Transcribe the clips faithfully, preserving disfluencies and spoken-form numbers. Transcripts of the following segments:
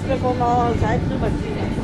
dass wir von der Seite drüber ziehen.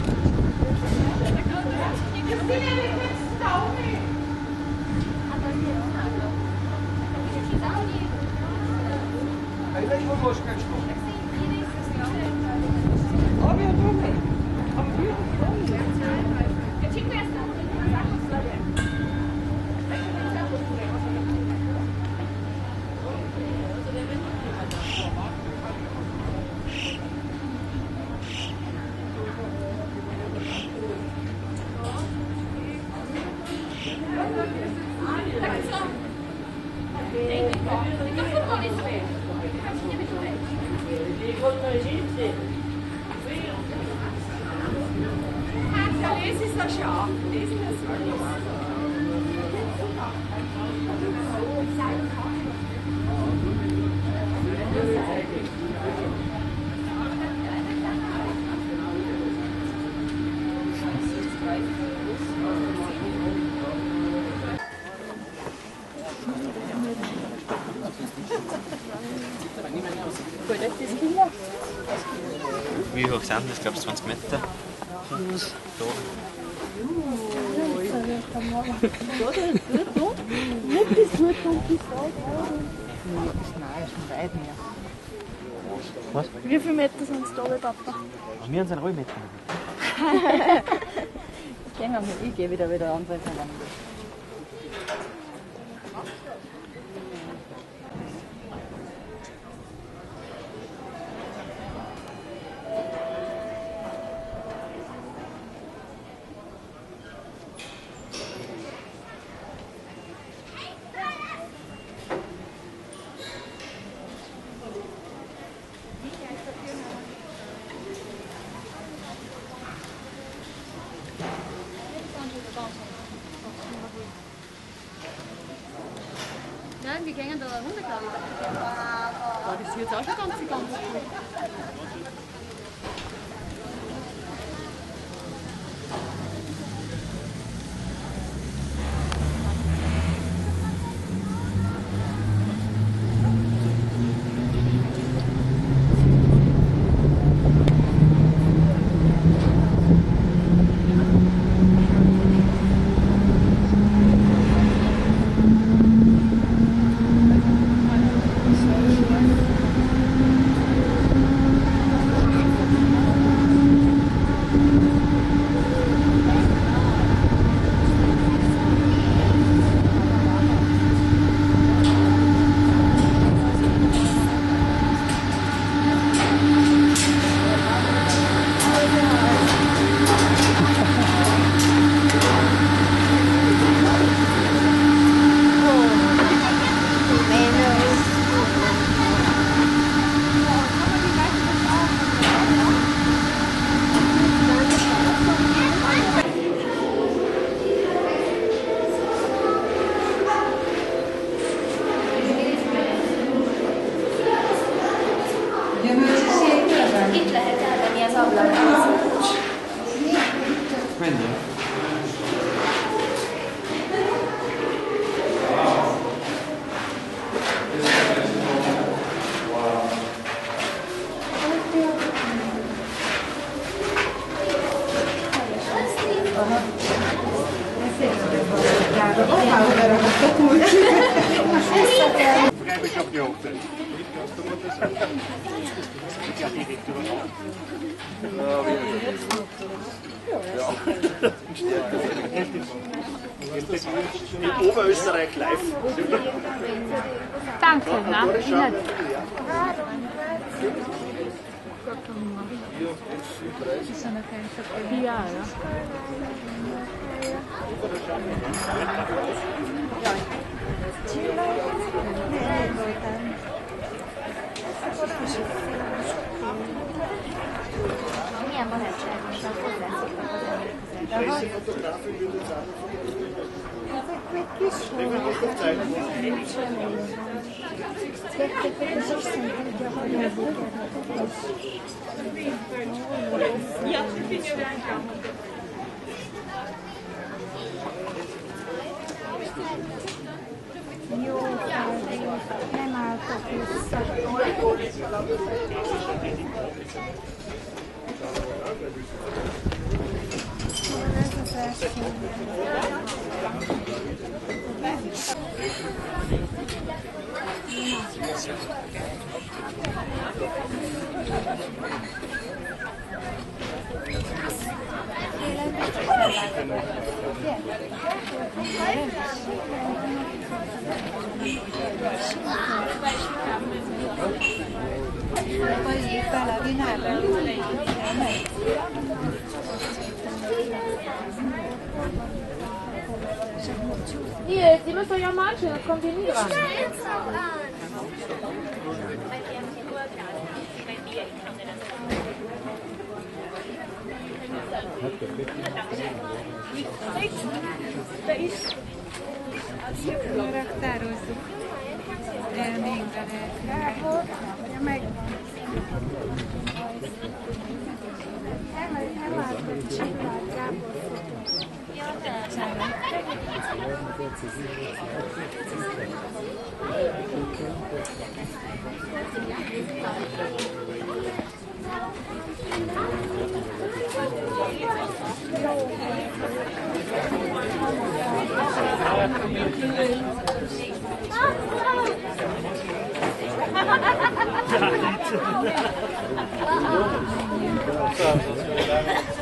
Wie hoch sind das? Glaubst du zwanzig Meter? So. Nicht bis gut und bis weit. Was? Wie viele Meter sind es da, Papa? Wir sind ruhig Meter. Gehen wir mal, ich gehe wieder wieder an. Nein, wir gehen da runter, glaube ich. Ja, das ist jetzt auch schon ganz, ganz gut. In Oberösterreich live. Danke, na, nett. Ja, ja. Fotografin würde jetzt Ja, ich bin ja reingegangen. Jo, einmal Hier, Sie müssen ja manchen, das kommt hier nie dran. Raktározzuk élményben. Ja,